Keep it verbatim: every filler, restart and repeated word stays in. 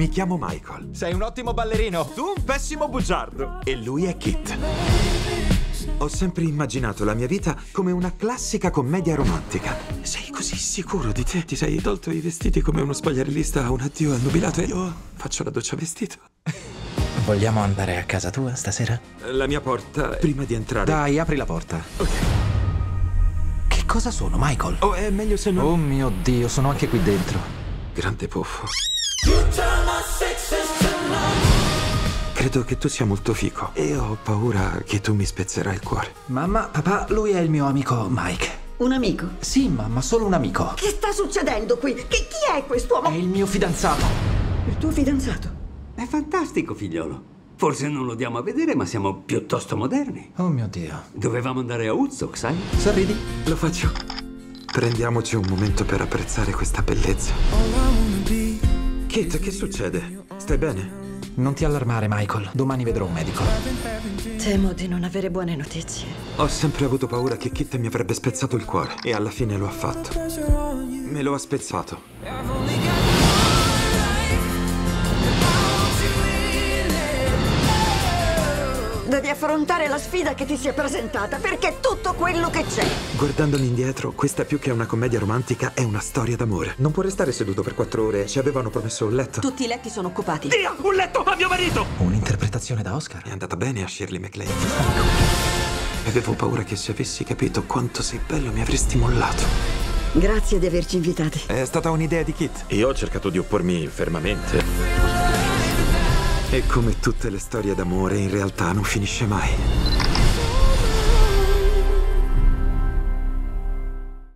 Mi chiamo Michael. Sei un ottimo ballerino. Tu un pessimo bugiardo. E lui è Kit. Ho sempre immaginato la mia vita come una classica commedia romantica. Sei così sicuro di te? Ti sei tolto i vestiti come uno spogliarellista a un addio al nubilato e io faccio la doccia vestito. Vogliamo andare a casa tua stasera? La mia porta, prima di entrare... Dai, apri la porta. Ok. Che cosa sono, Michael? Oh, è meglio se non... Oh mio Dio, sono anche qui dentro. Grande puffo. Credo che tu sia molto fico e ho paura che tu mi spezzerai il cuore. Mamma, papà, lui è il mio amico Mike. Un amico? Sì, mamma, solo un amico. Che sta succedendo qui? Che, chi è quest'uomo? È il mio fidanzato. Il tuo fidanzato? È fantastico, figliolo. Forse non lo diamo a vedere, ma siamo piuttosto moderni. Oh mio Dio. Dovevamo andare a Woodstock, sai? Sorridi? Lo faccio. Prendiamoci un momento per apprezzare questa bellezza. Kit, che succede? Stai bene? Non ti allarmare, Michael. Domani vedrò un medico. Temo di non avere buone notizie. Ho sempre avuto paura che Kit mi avrebbe spezzato il cuore e alla fine lo ha fatto. Me lo ha spezzato. Devi affrontare la sfida che ti si è presentata, perché è tutto quello che c'è. Guardandomi indietro, questa più che una commedia romantica è una storia d'amore. Non può restare seduto per quattro ore. Ci avevano promesso un letto. Tutti i letti sono occupati. Dia un letto a mio marito! Un'interpretazione da Oscar? È andata bene a Shirley MacLaine. Avevo paura che se avessi capito quanto sei bello mi avresti mollato. Grazie di averci invitati. È stata un'idea di Kit. Io ho cercato di oppormi fermamente. E come tutte le storie d'amore, in realtà non finisce mai.